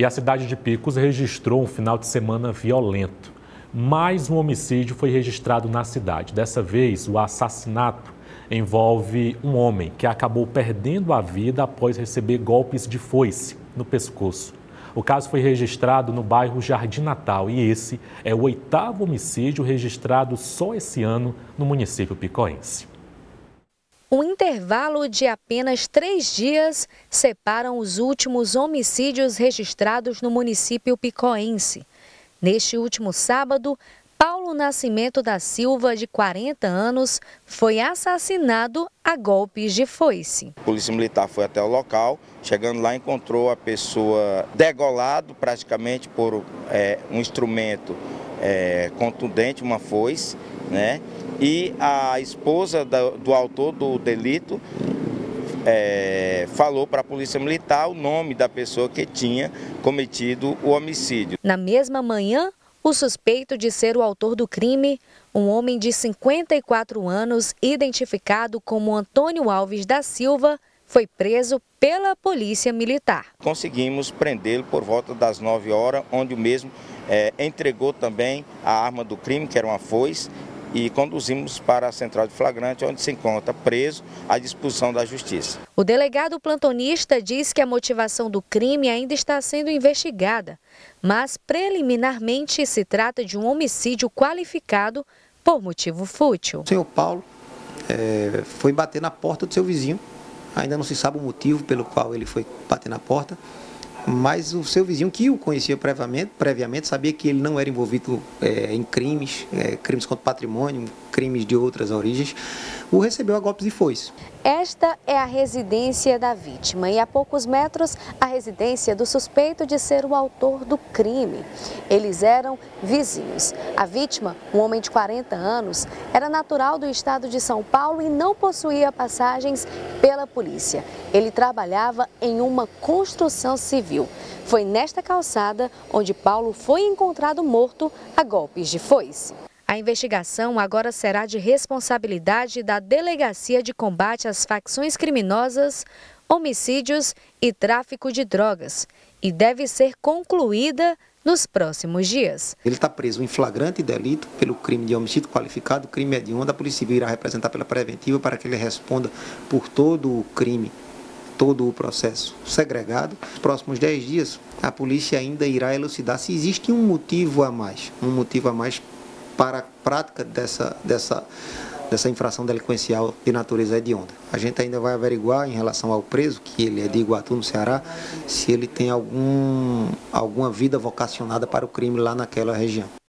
E a cidade de Picos registrou um final de semana violento. Mais um homicídio foi registrado na cidade. Dessa vez, o assassinato envolve um homem que acabou perdendo a vida após receber golpes de foice no pescoço. O caso foi registrado no bairro Jardim Natal e esse é o 8º homicídio registrado só esse ano no município picoense. Um intervalo de apenas 3 dias separam os últimos homicídios registrados no município picoense. Neste último sábado, Paulo Nascimento da Silva, de 40 anos, foi assassinado a golpes de foice. A Polícia Militar foi até o local, chegando lá encontrou a pessoa degolado praticamente por um instrumento contundente, uma foice, né? E a esposa do autor do delito falou para a Polícia Militar o nome da pessoa que tinha cometido o homicídio. Na mesma manhã, o suspeito de ser o autor do crime, um homem de 54 anos, identificado como Antônio Alves da Silva, foi preso pela Polícia Militar. Conseguimos prendê-lo por volta das 9 horas, onde o mesmo entregou também a arma do crime, que era uma foice, e conduzimos para a central de flagrante, onde se encontra preso à disposição da Justiça. O delegado plantonista diz que a motivação do crime ainda está sendo investigada, mas preliminarmente se trata de um homicídio qualificado por motivo fútil. O senhor Paulo foi bater na porta do seu vizinho, ainda não se sabe o motivo pelo qual ele foi bater na porta, mas o seu vizinho, que o conhecia previamente, sabia que ele não era envolvido em crimes contra o patrimônio, crimes de outras origens, o recebeu a golpes de foice. Esta é a residência da vítima e a poucos metros a residência do suspeito de ser o autor do crime. Eles eram vizinhos. A vítima, um homem de 40 anos, era natural do estado de São Paulo e não possuía passagens pela polícia. Ele trabalhava em uma construção civil. Foi nesta calçada onde Paulo foi encontrado morto a golpes de foice. A investigação agora será de responsabilidade da Delegacia de Combate às Facções Criminosas, Homicídios e Tráfico de Drogas e deve ser concluída nos próximos dias. Ele está preso em flagrante delito pelo crime de homicídio qualificado, crime hediondo. A Polícia Civil irá representar pela preventiva para que ele responda por todo o crime, todo o processo segregado. Nos próximos 10 dias, a polícia ainda irá elucidar se existe um motivo a mais para a prática dessa infração delinquencial de natureza hedionda. A gente ainda vai averiguar em relação ao preso, que ele é de Iguatu, no Ceará, se ele tem alguma vida vocacionada para o crime lá naquela região.